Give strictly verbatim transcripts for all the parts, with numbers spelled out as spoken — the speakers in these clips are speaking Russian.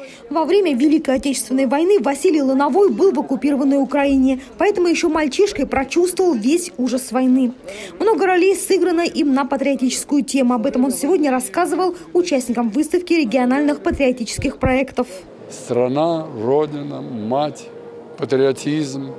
Во время Великой Отечественной войны Василий Лановой был в оккупированной Украине, поэтому еще мальчишкой прочувствовал весь ужас войны. Много ролей сыграно им на патриотическую тему. Об этом он сегодня рассказывал участникам выставки региональных патриотических проектов. Страна, Родина, мать, патриотизм,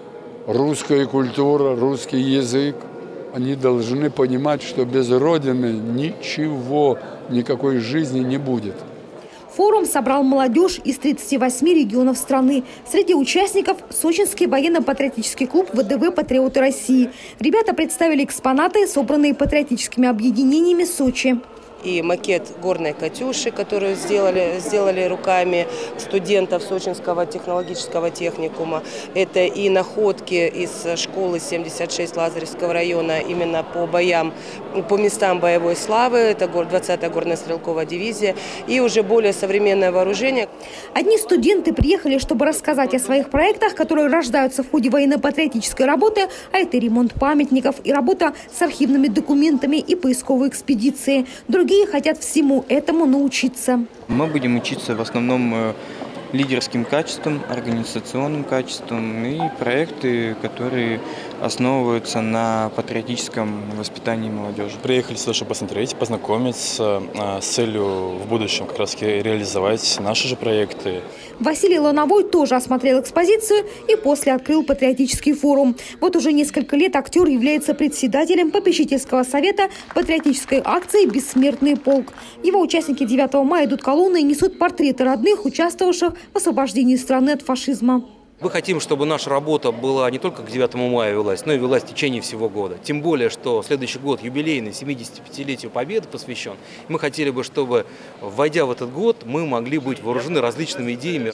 русская культура, русский язык. Они должны понимать, что без Родины ничего, никакой жизни не будет. Форум собрал молодежь из тридцати восьми регионов страны. Среди участников – Сочинский военно-патриотический клуб ВДВ «Патриоты России». Ребята представили экспонаты, собранные патриотическими объединениями Сочи. И макет горной «Катюши», которую сделали, сделали руками студентов Сочинского технологического техникума. Это и находки из школы семьдесят шесть Лазаревского района именно по боям, по местам боевой славы. Это двадцатая горная стрелковая дивизия. И уже более современное вооружение. Одни студенты приехали, чтобы рассказать о своих проектах, которые рождаются в ходе военно-патриотической работы, а это ремонт памятников и работа с архивными документами и поисковые экспедиции. Другие Другие хотят всему этому научиться. Мы будем учиться в основном лидерским качествам, организационным качествам и проекты, которые основываются на патриотическом воспитании молодежи. Приехали сюда, чтобы посмотреть, познакомиться с целью в будущем как раз реализовать наши же проекты. Василий Лановой тоже осмотрел экспозицию и после открыл патриотический форум. Вот уже несколько лет актер является председателем попечительского совета патриотической акции «Бессмертный полк». Его участники девятого мая идут колонной и несут портреты родных, участвовавших в освобождении страны от фашизма. Мы хотим, чтобы наша работа была не только к девятому мая велась, но и велась в течение всего года. Тем более, что следующий год юбилейный, семидесятипятилетию Победы посвящен. Мы хотели бы, чтобы, войдя в этот год, мы могли быть вооружены различными идеями.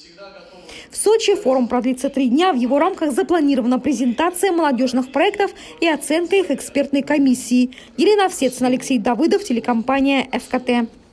В Сочи форум продлится три дня. В его рамках запланирована презентация молодежных проектов и оценка их экспертной комиссии. Елена Овсецина, Алексей Давыдов, телекомпания ФКТ.